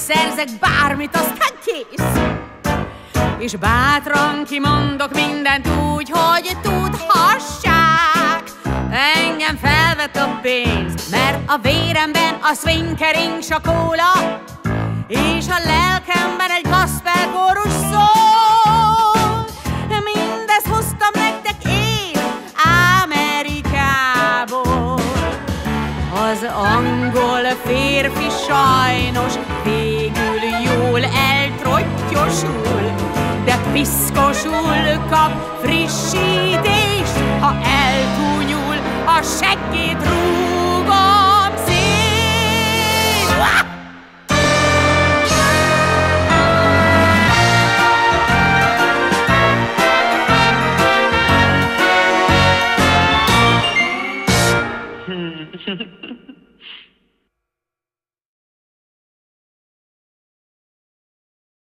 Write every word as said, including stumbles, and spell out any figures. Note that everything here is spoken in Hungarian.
szerzek bármit, aztán kész. És bátran kimondok mindent úgy, hogy tudhassák. Engem felvett a pénz, mert a véremben a swing-kering s a kóla, és a lelkemben egy gospel kórus szól. Mindezt hoztam nektek én Amerikából. Az angol férfi sajnos végül jól eltrottyosul, de piszkosul kap frissítést, ha eltúnyul, a seggét rúgom szét. Hmm.